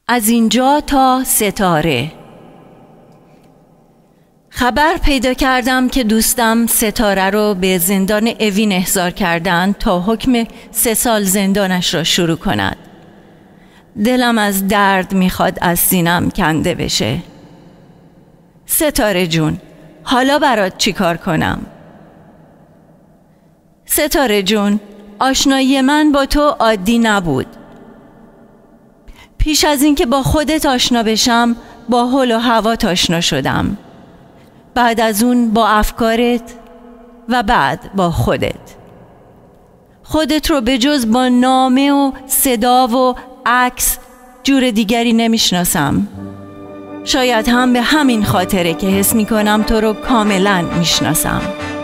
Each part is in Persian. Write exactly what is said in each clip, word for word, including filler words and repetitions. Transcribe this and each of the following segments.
از اینجا تا ستاره. خبر پیدا کردم که دوستم ستاره رو به زندان اوین احضار کردن تا حکم سه سال زندانش را شروع کند. دلم از درد میخواد از سینم کنده بشه. ستاره جون، حالا برات چی کار کنم؟ ستاره جون، آشنایی من با تو عادی نبود. پیش از اینکه با خودت آشنا بشم با حال و هوات آشنا شدم، بعد از اون با افکارت و بعد با خودت. خودت رو به جز با نامه و صدا و عکس جور دیگری نمیشناسم. شاید هم به همین خاطره که حس میکنم تو رو کاملا میشناسم.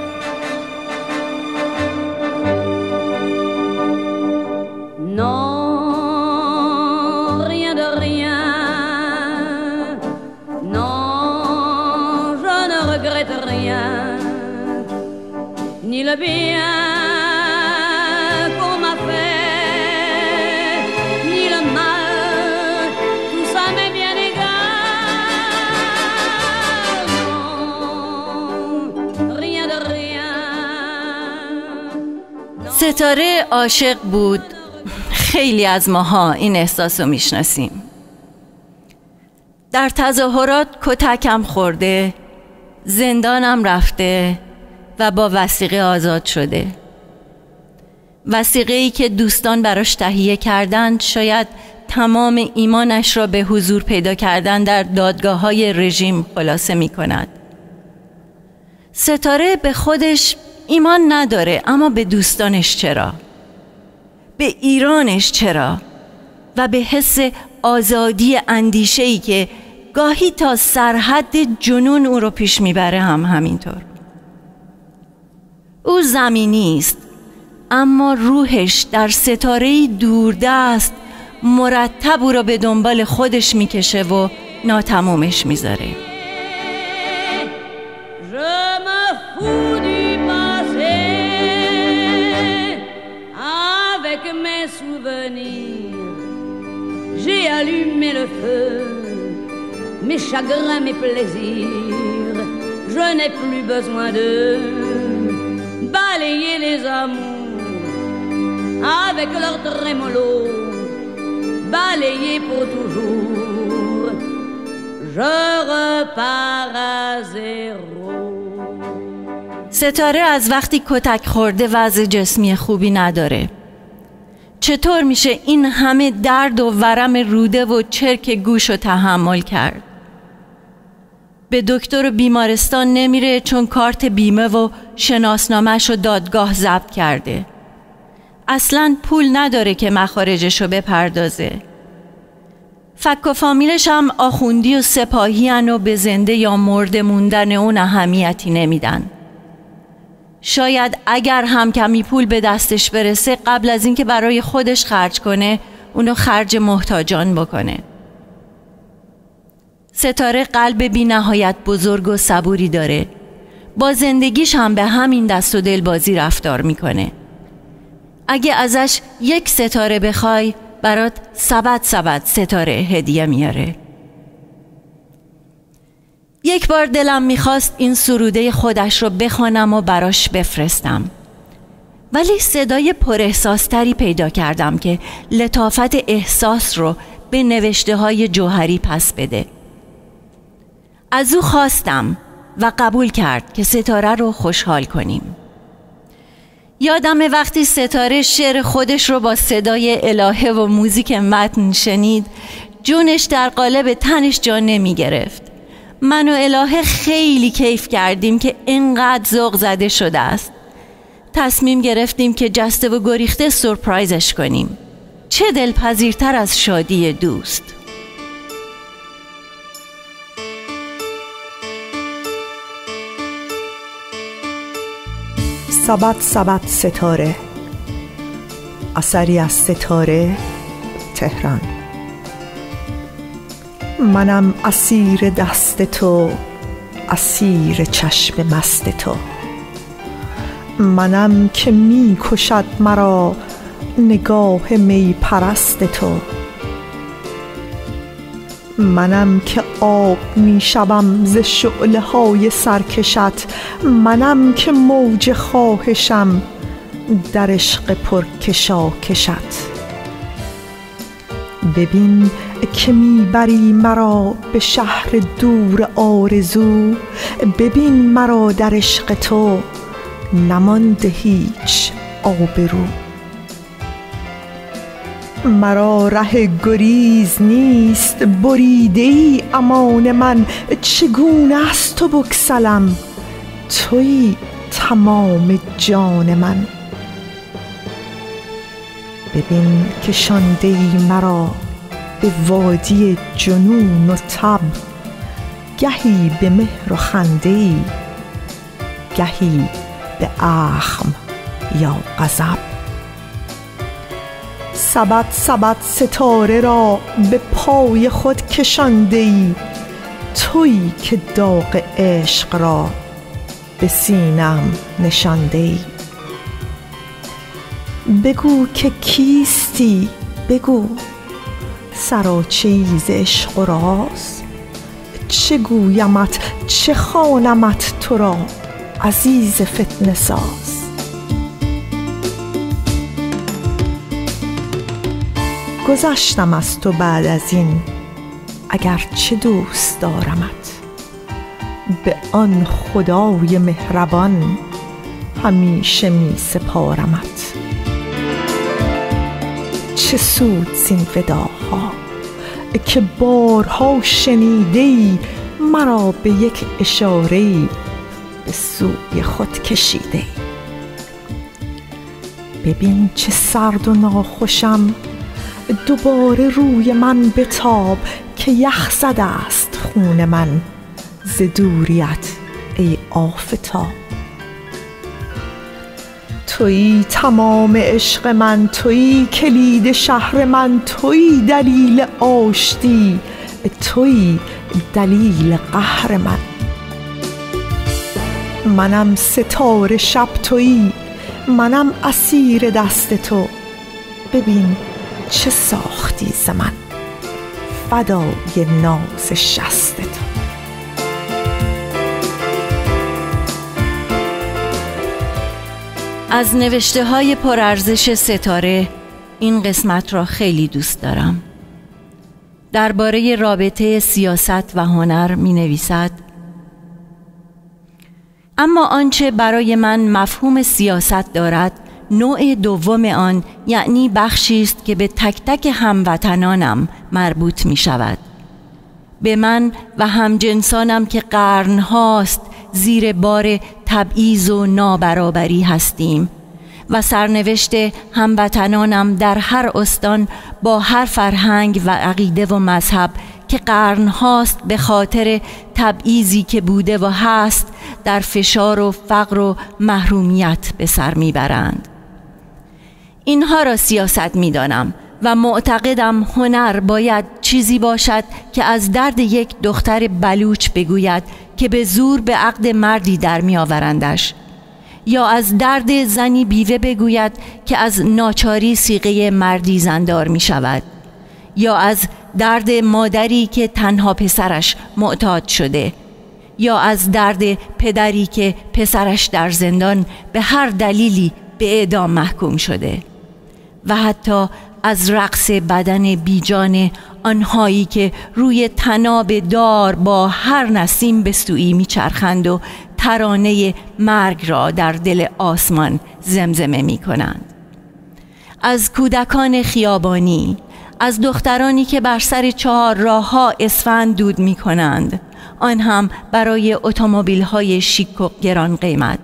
Ni le bien qu'on m'a fait, ni le mal, tout ça m'est bien égal. Non, rien de rien. ستاره عاشق بود. خیلی از ماها این احساس رو میشناسیم. در تظاهرات کتکم خورده، زندانم رفته و با وثیقه آزاد شده. وثیقه‌ای که دوستان براش تهیه کردند شاید تمام ایمانش را به حضور پیدا کردن در دادگاه‌های رژیم خلاصه می کند. ستاره به خودش ایمان نداره، اما به دوستانش چرا؟ به ایرانش چرا؟ و به حس آزادی اندیشه‌ای که گاهی تا سرحد جنون او رو پیش میبره هم همینطور. او زمینی است، اما روحش در ستاره‌ای دوردست مرتب او را به دنبال خودش میکشه و ناتمامش میذاره. J'ai allumé le feu, mes chagrins, mes plaisirs. Je n'ai plus besoin de balayer les amours avec leur trémolo, balayer pour toujours. Je repars à zéro. ستاره از وقتی کتک خورده وضع جسمی خوبی نداره. چطور میشه این همه درد و ورم روده و چرک گوش رو تحمل کرد؟ به دکتر و بیمارستان نمیره چون کارت بیمه و شناسنامه‌ش رو دادگاه ضبط کرده. اصلاً پول نداره که مخارجش رو بپردازه. فک و فامیلش هم آخوندی و سپاهی هن و به زنده یا مرده موندن اون اهمیتی نمیدن. شاید اگر هم کمی پول به دستش برسه قبل از اینکه برای خودش خرج کنه اونو خرج محتاجان بکنه. ستاره قلب بی نهایت بزرگ و صبوری داره. با زندگیش هم به همین دست و دل بازی رفتار میکنه. اگه ازش یک ستاره بخوای برات سبد سبد ستاره هدیه میاره. یک بار دلم میخواست این سروده خودش رو بخوانم و براش بفرستم، ولی صدای پر احساستری پیدا کردم که لطافت احساس رو به نوشته های جوهری پس بده. از او خواستم و قبول کرد که ستاره رو خوشحال کنیم. یادم وقتی ستاره شعر خودش رو با صدای الهه و موزیک متن شنید جونش در قالب تنش جا نمی گرفت. من و الهه خیلی کیف کردیم که اینقدر ذوق زده شده است. تصمیم گرفتیم که جسته و گریخته سورپرایزش کنیم. چه دلپذیرتر از شادی دوست. سبد سبد ستاره، اثری از ستاره، تهران. منم اسیر دست تو، اسیر چشم مست تو. منم که می کشد مرا نگاه می پرست تو. منم که آب می شوم ز شعله های سرکشت، منم که موج خواهشم در عشق پرکشاکشت. ببین که میبری مرا به شهر دور آرزو، ببین مرا در عشق تو نمانده هیچ آبرو. مرا ره گریز نیست، بریده ای امان من، چگونه از تو بگسلم تویی تمام جان من. ببین که شانده ای مرا به وادی جنون و تب، گهی به مهر و خنده ای، گهی به اخم یا غضب. سبد سبد ستاره را به پای خود کشانده ای، تویی که داغ عشق را به سینم نشانده ای. بگو که کیستی، بگو سراچه‌ای ز عشق و راز، چه گویمت چه خوانمت تو را عزیز فتنه ساز. گذشتم از تو بعد از این اگر چه دوست دارمت، به آن خدای مهربان همیشه می سپارمت. چه سود زین وداها که بارها شنیده‌ای، مرا به یک اشاره‌ای به سوی خود کشیده‌ای. ببین چه سرد و ناخوشم، دوباره روی من بتاب، که یخ زده است خون من ز دوریت ای آفتاب. تویی تمام عشق من، تویی کلید شهر من، تویی دلیل آشتی، تویی دلیل قهر من. منم ستاره شب تویی، منم اسیر دست تو، ببین چه ساختی ز من فدای ناز شست تو. از نوشته های پرارزش ستاره این قسمت را خیلی دوست دارم. درباره رابطه سیاست و هنر می نویسد: اما آنچه برای من مفهوم سیاست دارد، نوع دوم آن، یعنی بخشی است که به تک تک هموطنانم مربوط می شود، به من و همجنسانم که قرنهاست زیر بار تبعیض و نابرابری هستیم و سرنوشت هموطنانم در هر استان با هر فرهنگ و عقیده و مذهب که قرنهاست به خاطر تبعیضی که بوده و هست در فشار و فقر و محرومیت به سر میبرند. اینها را سیاست میدانم و معتقدم هنر باید چیزی باشد که از درد یک دختر بلوچ بگوید که به زور به عقد مردی در می آورندش، یا از درد زنی بیوه بگوید که از ناچاری صیغه مردی زندار می شود، یا از درد مادری که تنها پسرش معتاد شده، یا از درد پدری که پسرش در زندان به هر دلیلی به اعدام محکوم شده، و حتی از رقص بدن بیجان آنهایی که روی طناب دار با هر نسیم به سویی میچرخند و ترانه مرگ را در دل آسمان زمزمه می کنند. از کودکان خیابانی، از دخترانی که بر سر چهار راه ها اسفند دود می کنند، آن هم برای اتومبیل های شیک و گران قیمت.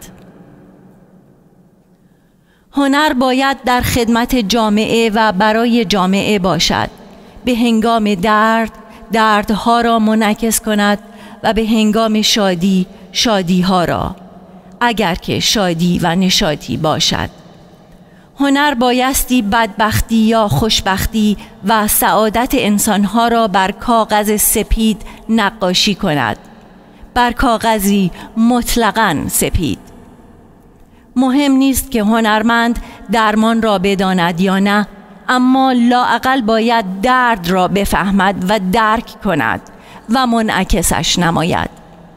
هنر باید در خدمت جامعه و برای جامعه باشد، به هنگام درد دردها را منعکس کند و به هنگام شادی شادیها را، اگر که شادی و نشاطی باشد. هنر بایستی بدبختی یا خوشبختی و سعادت انسانها را بر کاغذ سپید نقاشی کند، بر کاغذی مطلقاً سپید. مهم نیست که هنرمند درمان را بداند یا نه، اما لااقل باید درد را بفهمد و درک کند و منعکسش نماید.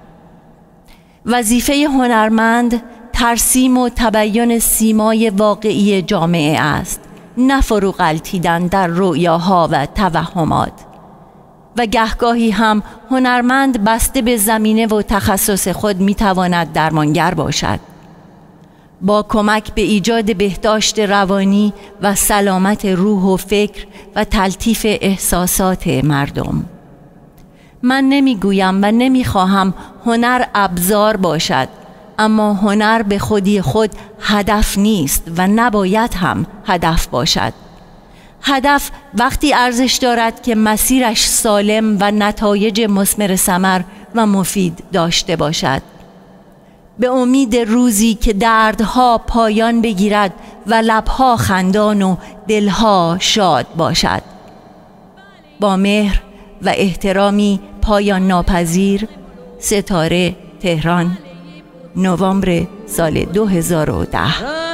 وظیفه هنرمند ترسیم و تبیین سیمای واقعی جامعه است، نه فرو غلطیدن در رؤیاها و توهمات. و گهگاهی هم هنرمند بسته به زمینه و تخصص خود میتواند درمانگر باشد، با کمک به ایجاد بهداشت روانی و سلامت روح و فکر و تلطیف احساسات مردم. من نمیگویم و نمیخواهم هنر ابزار باشد، اما هنر به خودی خود هدف نیست و نباید هم هدف باشد. هدف وقتی ارزش دارد که مسیرش سالم و نتایج مثمر ثمر و مفید داشته باشد. به امید روزی که دردها پایان بگیرد و لبها خندان و دلها شاد باشد. با مهر و احترامی پایان ناپذیر، ستاره، تهران، نوامبر سال دو هزار و ده.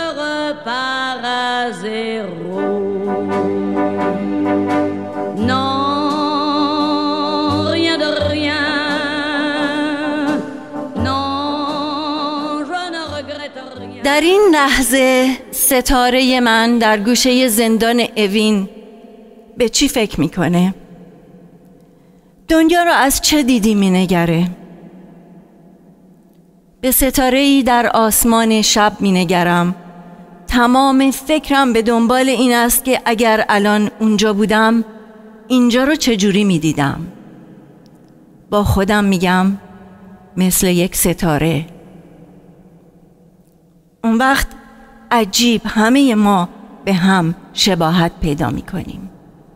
در این لحظه ستاره من در گوشه زندان اوین به چی فکر میکنه؟ دنیا را از چه دیدی مینگره؟ به ستاره‌ای در آسمان شب مینگرم. تمام فکرم به دنبال این است که اگر الان اونجا بودم اینجا رو چجوری میدیدم؟ با خودم میگم مثل یک ستاره. اون وقت عجیب همه ما به هم شباهت پیدا میکنیم.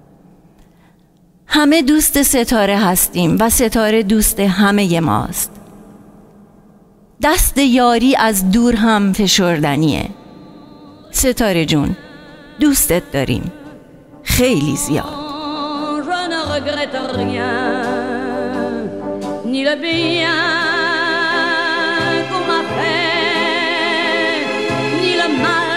همه دوست ستاره هستیم و ستاره دوست همه ماست. دست یاری از دور هم فشردنیه. ستاره جون، دوستت داریم خیلی زیاد. Ni le mal